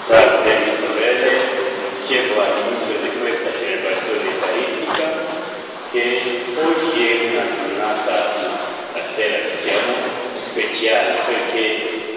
Fratelli e sorelle, dicevo all'inizio di questa celebrazione eucaristica che oggi è una giornata, la sera diciamo, speciale perché è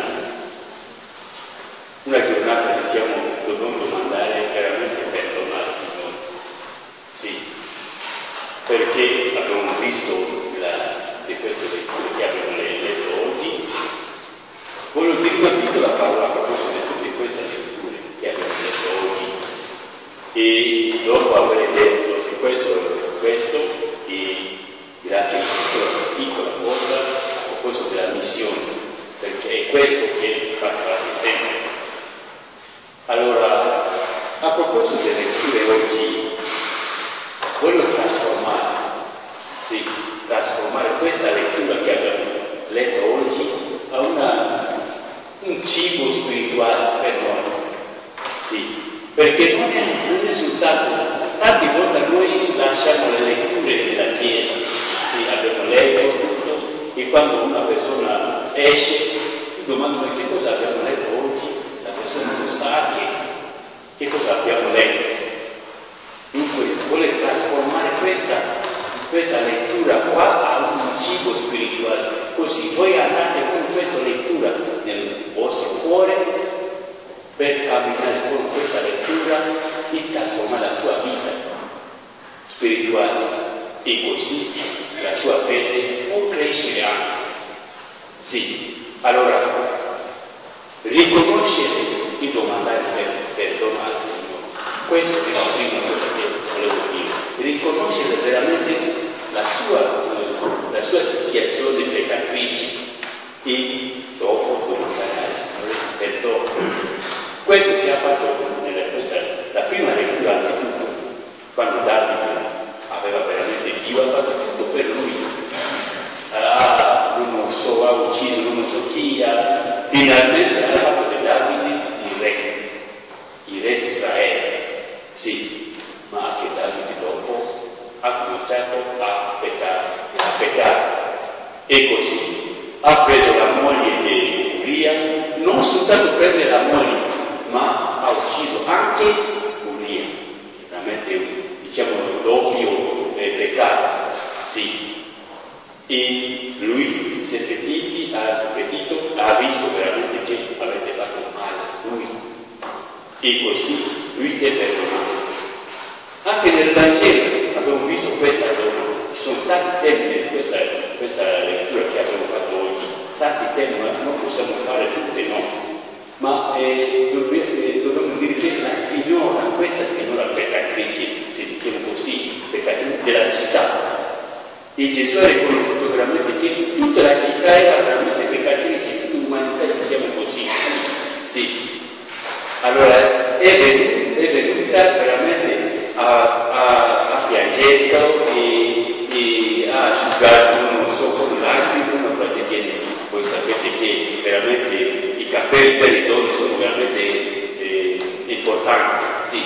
una giornata, diciamo, dobbiamo domandare veramente perdono al Signore. Sì, perché abbiamo visto di queste letture che abbiamo letto oggi. Voglio dire una piccola parola a proposito di tutte queste letture che abbiamo letto oggi. E dopo aver detto questo e grazie a questa piccola cosa a proposito della missione, perché è questo che fate sempre. Allora, a proposito delle letture oggi, voglio trasformare questa lettura che abbiamo letto oggi a un cibo spirituale per noi. Sì, perché non è soltanto, tante volte noi lasciamo le letture della Chiesa, sì, abbiamo letto tutto, e quando una persona esce, ti domandano che cosa abbiamo letto oggi, la persona non sa che cosa abbiamo letto. Dunque vuole trasformare questa lettura qua a un cibo spirituale, così voi andate con questa lettura nel vostro cuore per camminare con questa lettura e trasformare la tua vita spirituale, e così la tua fede può crescere anche. Sì, allora riconoscere e domandare perdono al Signore, questo è la prima cosa che volevo dire. Riconoscere veramente la sua situazione peccatrice e dopo domandare al Signore perdono. Questo che ha fatto la prima lettura, anzitutto, quando Davide aveva veramente, Dio ha fatto tutto per lui. Ha ucciso non so chi, finalmente ha fatto di Davide il re di Israele. Sì, ma anche Davide dopo ha cominciato a peccare. E così ha preso la moglie di Uria, non soltanto prende la moglie, ma ha ucciso anche Uria. Veramente, diciamo, doppio peccato. Sì. E lui si è pentito, ha visto veramente che avete fatto male a lui. E così lui è perdonato. Anche nel Vangelo abbiamo visto questa donna. Ci sono tanti temi di questa lettura che abbiamo fatto oggi, tanti temi, ma non possiamo fare tutti, no. Ma dobbiamo dirigere la signora, questa signora peccatrice, se diciamo così, peccatrice della città. E Gesù ha riconosciuto veramente che tutta la città era veramente peccatrice, tutta l'umanità, diciamo così. Sì. Allora è venuta veramente a piangere e a asciugare, non so, con lacrime, ma perché voi sapete che veramente i capelli delle donne sono veramente importanti. Sì.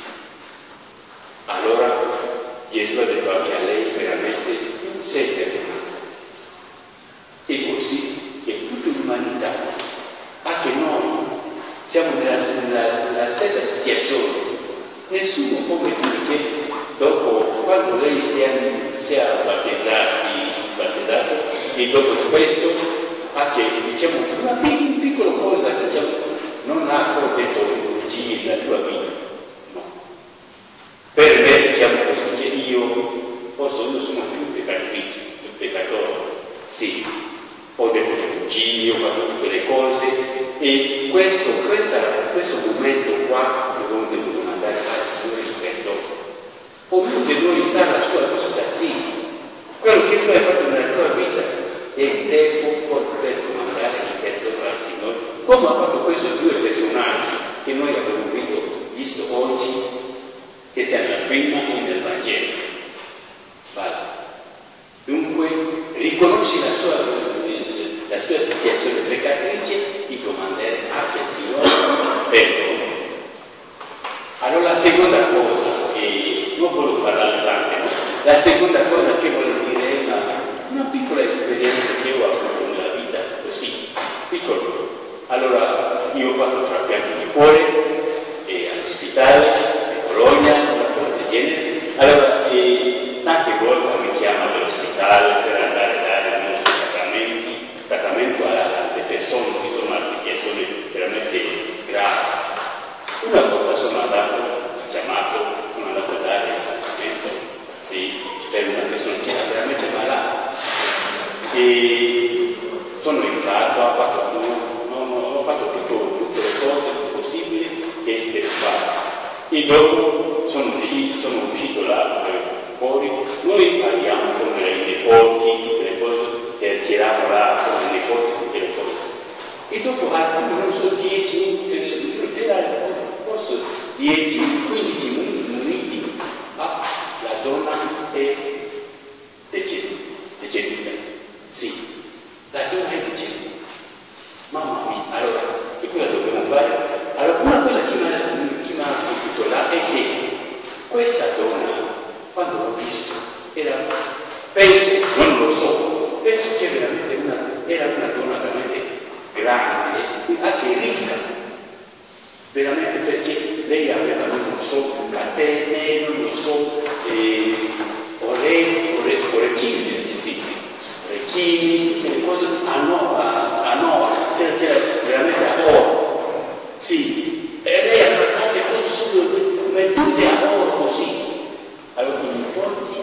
Allora Gesù ha detto anche a lei veramente sei perdonato. E così che tutta l'umanità, anche noi, siamo nella stessa situazione. Nessuno può dire che dopo, quando lei si è battezzato e dopo questo, anche diciamo una piccola cosa, diciamo, non ha detto uccidi la tua vita. No. Per me diciamo così che io sono più peccatrice, più peccatore. Sì, ho detto le bugie, ho fatto tutte le cose, e questo momento qua dobbiamo domandare al Signore il perdono. Ognuno di noi sa la sua vita, sì. Quello che tu hai fatto nella tua vita è il tempo per domandare il perdono al Signore, come ha fatto questi due personaggi che noi abbiamo visto oggi, che siamo nella prima e nel Vangelo. Vale. Dunque riconosci la sua situazione peccatrice e domandare anche al Signore perdono. Allora la seconda cosa, che non voglio parlare tanto, no? La seconda cosa che voglio dire è una piccola esperienza che ho avuto nella vita, così, piccolo. Allora io ho fatto veramente di cuore, all'ospedale, a Bologna, una cosa del genere. Allora, tante volte mi chiamano all'ospedale per andare a dare il nostro sacramento alle persone che sono in situazioni veramente gravi. Una volta sono andato a dare il sacramento, sì, per una persona che era veramente malata. E sono entrato, ho fatto tutte le cose possibili che per fare. E dopo sono uscito là fuori. Noi parliamo con i nipoti, tutte le cose, chiacchieriamo là con i nipoti, tutte le cose. E dopo non so 10 minuti, era forse 10, 15 minuti, la donna è deceduta. Sì, la donna è deceduta. Mamma mia, allora, che cosa dobbiamo fare? Allora, una cosa che mi ha colpito là è che questa donna, quando l'ho visto, penso che era una donna veramente grande, anche ricca, veramente, perché lei aveva, non so, catene, non lo so, orecchini, tutte le cose c'era veramente a oro. Sì, e lei aveva tante cose subito, ma tutte a oro così. Allora i nipoti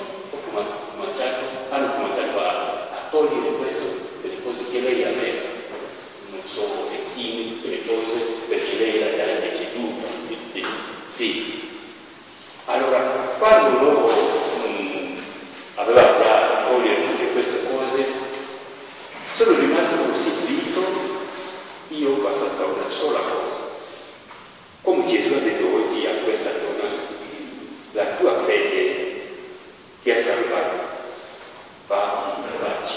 hanno cominciato a togliere questo, delle cose che lei aveva, non so, orecchini, tutte le cose, perché lei era già deceduta. Sì. Allora, quando loro aveva già togliere tutte queste cose, sono rimasto così zitto. Io ho passato a una sola cosa. Come Gesù ha detto oggi a questa donna, la tua fede ti ha salvato, va in pace.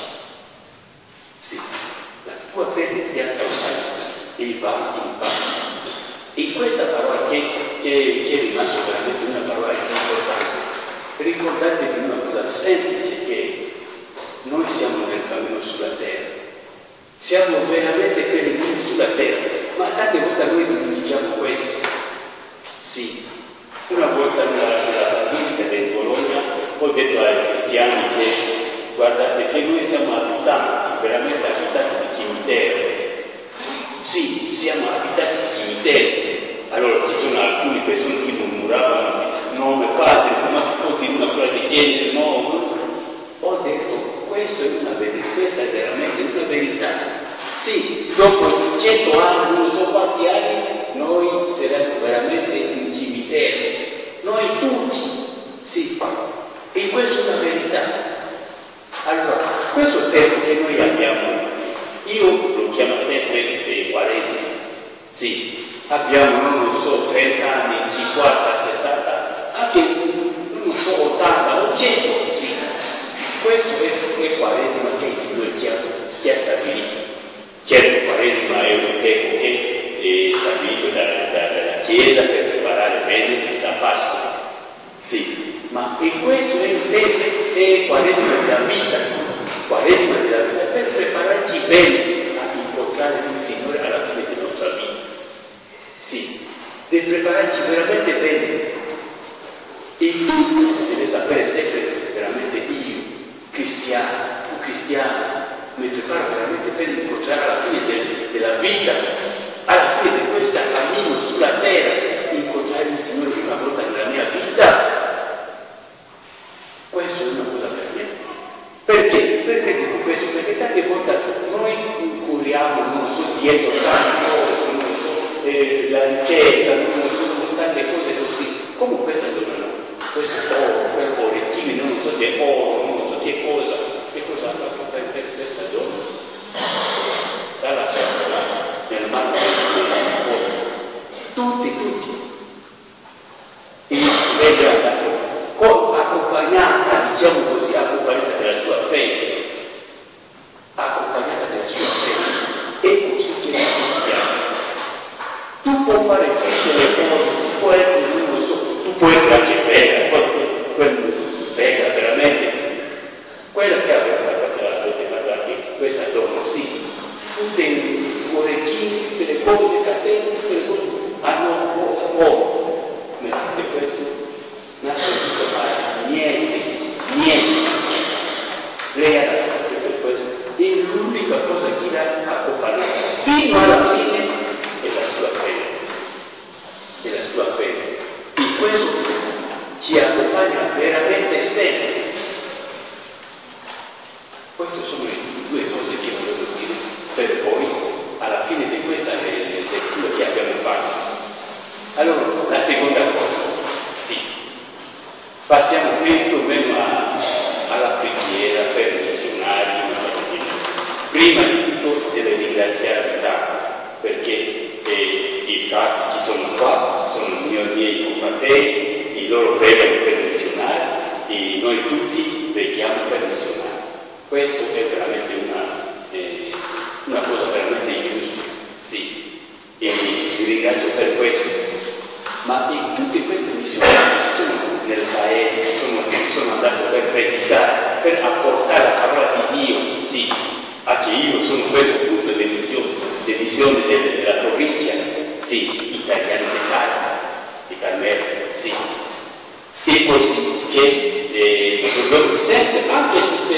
Sì, la tua fede ti ha salvato e va in pace. E questa parola che è rimasta veramente una parola importante. Ricordatevi una cosa semplice, che noi siamo nel cammino sulla terra, siamo veramente pellegrini sulla terra, ma tante volte noi dimentichiamo questo. Sì, una volta nella Basilica di Bologna ho detto ai cristiani che guardate che noi siamo abitanti, veramente abitanti di cimiteri. Sì, siamo abitati di cimiteri. Allora ci sono alcune persone che murmuravano, no, mio padre, come può dire una cosa del genere? No. Ho detto, questa è veramente una verità. Sì, dopo 100 anni, non so quanti anni, noi saremo veramente in cimitero. Noi tutti, sì. E questa è una verità. Allora, questo tempo che noi abbiamo, io lo chiamo sempre Quaresima. Sì. Abbiamo, non so, 30 anni, 50, 60, anche, non so, 80 o 100, sì. Questo è Quaresima che il Signore ci ha stabilito. Certo, Quaresima è un tempo che è stabilito dalla Chiesa per preparare bene la Pasqua. Sì, ma questo è Quaresima della vita. Quaresima della vita per prepararci bene a incontrare il Signore alla fine della nostra vita. Sì, deve prepararci veramente bene. E tu devi sapere sempre veramente io, un cristiano, mi preparo veramente per incontrare alla fine della vita, alla fine di questo cammino sulla terra, incontrare il Signore prima volta nella mia vita. Questo è una cosa per me. Perché? Perché dico questo? Perché tante volte noi curiamo, non so, dietro tante cose, non so, la ricchezza, non so, tante cose così. Come questa donna, questo oro, orecchini, non so che oro, non so che cosa ha fatto per questa donna? L'ha lasciato là, nel mano del tutti. E lei è andato accompagnata, diciamo così, accompagnata della sua fede. E così che noi siamo. Tu puoi fare tutte le cose, tu puoi essere, non lo so, tu puoi essere anche bella, bella veramente. Quella che aveva anche questa donna, sì, tutte i orecchini, tutte le cose, catene, tutte le cose. ci accompagna veramente sempre. Queste sono le due cose che volevo dire per voi alla fine di questa lettura che abbiamo fatto. Allora, la seconda cosa, sì, passiamo più o meno alla preghiera per i missionari. Prima di tutto deve ringraziare Dio, perché i frati che sono qua sono i miei confratelli, i loro pregano per i missionari e noi tutti preghiamo per i missionari. Questo è veramente una cosa veramente giusta, sì, e vi ringrazio per questo. Ma in tutte queste missionari sono nel paese, sono andato per predicare, per apportare la parola di Dio, sì, anche io sono questo punto di missione della provincia, sì, italiana di Carmelo, sì. E così che dobbiamo sempre anche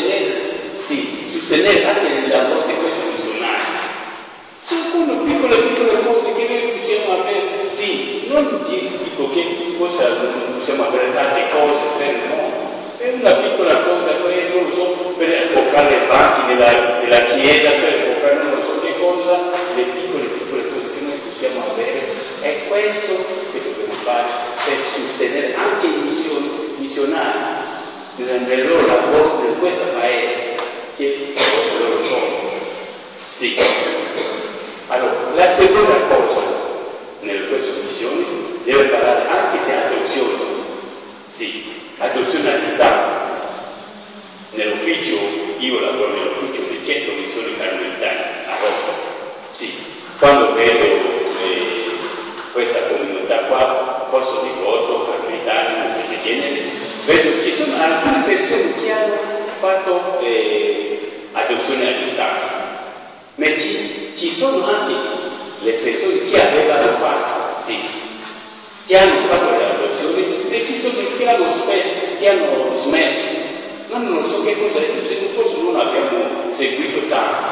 sostenere anche il lavoro di questo missionario. Sono piccole cose che noi possiamo avere, sì, non dico che non possiamo avere tante cose per il mondo, è una piccola cosa, non lo so, per comprare le banchi della chiesa, per comprare non so che cosa, le piccole cose che noi possiamo avere, è questo che dobbiamo fare per sostenere anche i missionari nel loro lavoro in questo paese, che loro sono. Sì. Allora, la seconda cosa nelle queste missioni deve parlare anche di adozione. Sì, adozione a distanza. Nell'ufficio, io lavoro nell'ufficio del centro missioni carmelitane a Roma. Sì, quando vedo questa comunità qua, posto di voto, carmelitane, del genere, vedo che ci sono alcune persone che hanno fatto adozione a distanza. Ma ci sono anche le persone che avevano fatto, sì, che hanno fatto le adozioni e che hanno smesso. Non so che cosa è successo, forse non abbiamo seguito tanto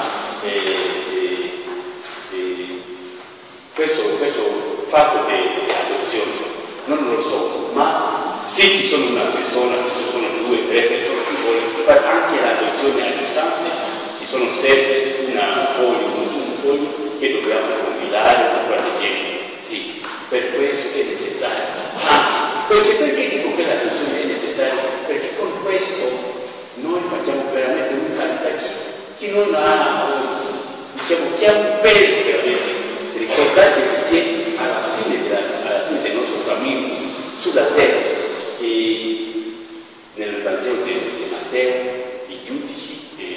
questo fatto di adozione, non lo so, ma se ci sono una persona, ci sono 2 o 3 persone che vogliono fare anche l'adozione a distanza, ci sono sempre un foglio che dobbiamo compilare, una cosa del genere. Sì, per questo è necessario. Perché dico che l'adozione è necessaria? Perché con questo noi facciamo veramente un carità chi non ha, diciamo, chi ha un peso che avete. Ricordatevi che alla fine del nostro cammino sulla terra, e nel Vangelo di Matteo, i giudici,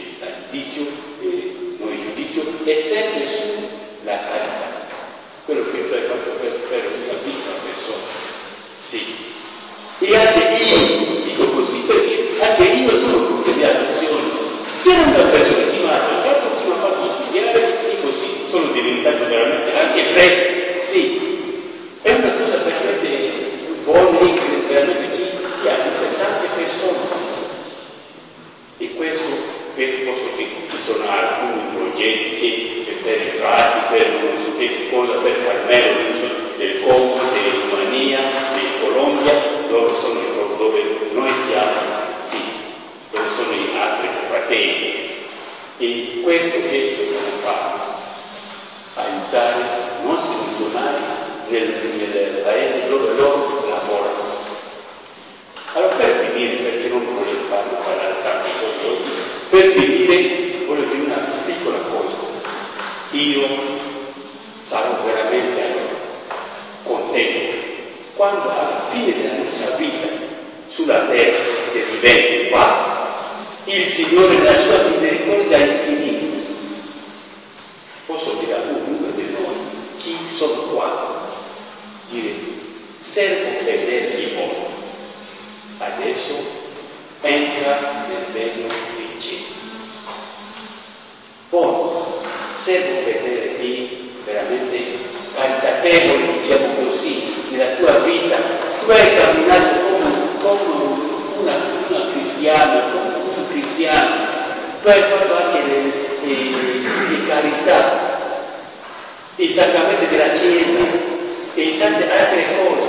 il giudizio è sempre sulla carità, quello che tu hai fatto per una piccola persona. Sì. E anche io dico così perché anche io sono frutto di adozione. C'era una persona che mi ha adottato, che mi ha fatto studiare e così sono diventato veramente anche prete. Sì, è una cosa veramente buona e veramente che aiuta tante persone. E questo posso dire che ci sono alcuni progetti che per i frati, per non so che cosa, per Carmelo, del Congo, di Romania, di Colombia, dove noi siamo, sì, dove sono gli altri fratelli. E questo che dobbiamo fare? Aiutare i nostri missionari nel paese dove loro lavorano. Allora, per finire, perché non volevo parlare tante cose oggi, per finire voglio dire una piccola cosa. Io sarò veramente contento quando alla fine della nostra vita sulla terra che vivente qua, il Signore nella sua misericordia infinita posso dire a ognuno di noi, chi sono qua, dire servo fedele di voi, adesso entra nel regno dei cieli. Poi servo fedele di veramente caritatevole, diciamo così, nella tua vita. Tu hai camminato come una cristiana, come un cristiano, tu hai fatto anche le carità, i sacramenti della Chiesa e tante altre cose.